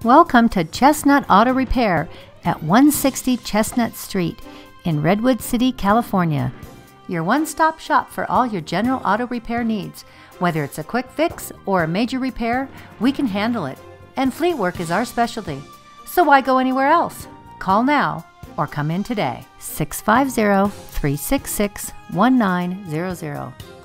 Welcome to Chestnut Auto Repair at 160 Chestnut Street in Redwood City, California. Your one-stop shop for all your general auto repair needs. Whether it's a quick fix or a major repair, we can handle it. And fleet work is our specialty. So why go anywhere else? Call now or come in today. 650-366-1900.